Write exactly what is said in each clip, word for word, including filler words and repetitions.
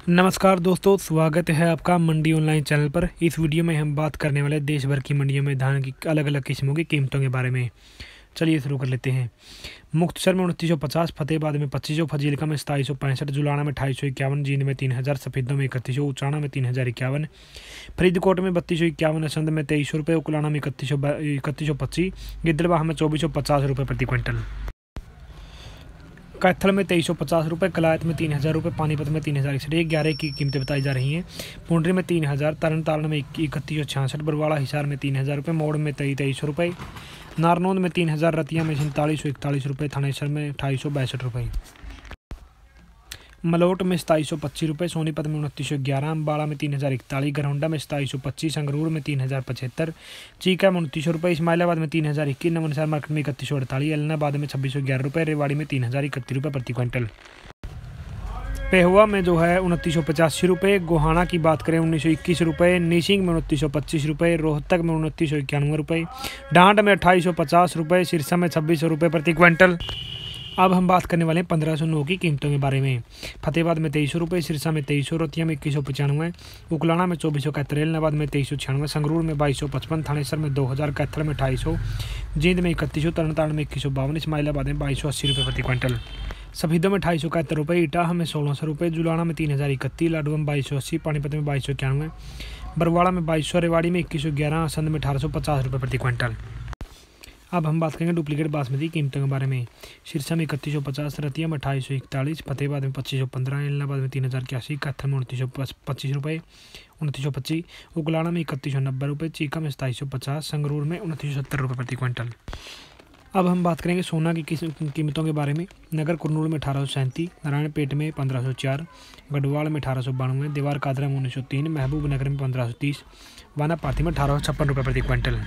नमस्कार दोस्तों, स्वागत है आपका मंडी ऑनलाइन चैनल पर। इस वीडियो में हम बात करने वाले देश भर की मंडियों में धान की अलग अलग किस्मों की कीमतों के बारे में। चलिए शुरू कर लेते हैं। मुक्तसर में उनतीस सौ पचास, फतेहबाद में पच्चीस सौ, फजीलका में सताईस सौ पैंसठ, जुलाना में अठाईस सौ इक्यावन, जींद में तीन हज़ार, सफेदों में इकतीस सौ, उचाना में तीन हज़ार इक्यावन, फरीदकोट में बत्तीस सौ इक्यावन, असंध में तेईस सौ रुपये, उकलाना में इकतीस सौ इकतीस सौ पच्चीस, गिद्धड़बाह में चौबीस सौ पचास रुपये प्रति क्विंटल, कैथल में तेईस सौ पचास रुपये, कलायत में तीन हज़ार रुपये, पानीपत में तीन हज़ार इकसठ, ये ग्यारह की कीमतें बताई जा रही हैं। पुंडरी में तीन हज़ार, तरन तारण में इकतीस सौ छियासठ, बरवाड़ा हिसार में तीन हज़ार रुपये, मोड़ में तेईस तेईस सौ रुपये, नारनौंद में तीन हज़ार, रतिया में सैंतालीस सौ इकतालीस रुपये, थानेसर में अठाईस सौ बासठ रुपये, मलोट में सताईस सौ पच्चीस रुपये, सोनीपत में उनतीस सौ ग्यारह, अम्बाड़ा में तीन हज़ार इकतालीस, घरौंडा में सताईस सौ पच्चीस, संगरूर में तीन हज़ार पचहत्तर, चीका में उनतीस सौ रुपये, इस्माइलाबाद में तीन हज़ार इक्कीस, नवनसार मार्केट में इकतीस सौ अड़तालीस, एलनाबाद में छब्बीस सौ ग्यारह रुपये, रेवाड़ी में तीन हज़ार इकतीस रुपये प्रति क्विंटल, पेहुआ में जो है उनतीस सौ पचासी रुपये, गोहाना की बात करें उन्नीस सौ इक्कीस रुपये, नीसिंग में उनतीस सौ पच्चीस रुपये, रोहतक में उनतीस सौ इक्यानवे रुपये, डांड में अट्ठाईस सौ पचास रुपये, सिरसा में छब्बीस सौ रुपये प्रति क्विंटल। अब हम बात करने वाले हैं पंद्रह सौ नौ की कीमतों के बारे में। फतेहबाद में तेईस सौ रुपये, सिरसा में तेईस सौ, रतिया में इक्कीस सौ पचानवे, उकलाना में चौबीस सौ इकहत्तर, एलनाबाद में तेईस सौ छियानवे, संगरूर में बाईस सौ पचपन, थानेसर में दो हज़ार, कैथल में अठाईस सौ, जींद में इकतीस सौ, तरनतारण में इक्कीस सौ बावन, इस्माइलाबाद में बाईस सौ अस्सी रुपये प्रति क्विंटल, सफीदों में अठाईस सौ इकहत्तर रुपये, इटाह में सोलह सौ रुपये, जुलाना में तीन हज़ार इकतीस, लाडुआ में बाईस सौ अस्सी, पानीपत में बाईस सौ इक्यानवे, बरवाड़ा में बाईस सौ, रेवाड़ी में इक्कीस सौ ग्यारह, असंध में अठारह सौ पचास रुपये प्रति क्विंटल। अब हम बात करेंगे डुप्लीकेट बासमती कीमतों के बारे में। सिरसा में इकतीस सौ पचास, रतिया में अट्ठाईस सौ इकतालीस, फतेहबाद में पच्चीस सौ पंद्रह, एलनाबाद में तीन हज़ार इक्यासी, कैथल में उनतीस सौ पच्चीस रुपये उनतीस सौ पच्चीस, उकलाना में इकतीस सौ नब्बे रुपये, चीका में सताईस सौ पचास, संगरूर में उनतीस सौ सत्तर रुपये प्रति क्विंटल। अब हम बात करेंगे सोना की कीमतों के बारे में। नगर कुरनूल में अठारह सौ सैंतीस, नारायणपेट में पंद्रह सौ चार, गढ़वाल में अठारह सौ बानवे, देवार कादरा में उन्नीस सौ तीन, महबूब नगर में पंद्रह सौ तीस, वाना पार्थी में अठारह सौ छप्पन रुपये प्रति क्विंटल।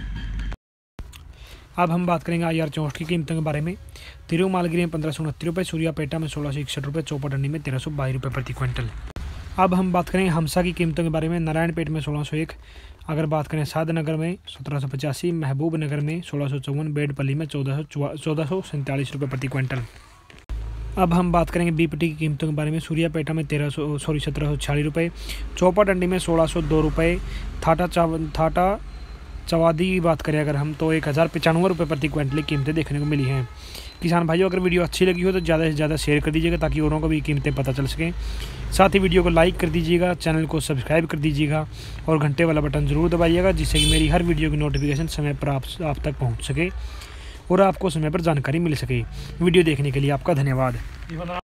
अब हम बात करेंगे आई आर चौंसठ की कीमतों के बारे में। तिरुमालगिरी में पंद्रह सौ उनतीस रुपये, सूर्यापेटा में सोलह सौ इकसठ रुपये, चौपाटंडी में तेरह सौ बाईस रुपये प्रति क्विंटल। अब हम बात करेंगे हमसा की कीमतों के बारे में। नारायणपेट में सोलह सौ एक, अगर बात करें सादनगर में सत्रह सौ पचासी, महबूब नगर में सोलह सौ चौवन, बेडपल्ली में चौदह सौ चौदह सौ सैंतालीस रुपये प्रति क्विंटल। अब हम बात करेंगे बीपीटी की कीमतों के बारे में। सूर्यापेटा में तेरह सौ सॉरी सत्रह सौ छियालीस रुपये, चौपाटंडी में सोलह सौ दो रुपये, थाटा चाव थाटा चवादी की बात करें अगर हम तो एक हज़ार पचानवे रुपये प्रति क्विंटल कीमतें देखने को मिली हैं। किसान भाइयों, अगर वीडियो अच्छी लगी हो तो ज़्यादा से ज़्यादा शेयर कर दीजिएगा ताकि औरों को भी कीमतें पता चल सकें। साथ ही वीडियो को लाइक कर दीजिएगा, चैनल को सब्सक्राइब कर दीजिएगा और घंटे वाला बटन ज़रूर दबाइएगा, जिससे कि मेरी हर वीडियो की नोटिफिकेशन समय पर आप आप तक पहुँच सके और आपको समय पर जानकारी मिल सके। वीडियो देखने के लिए आपका धन्यवाद।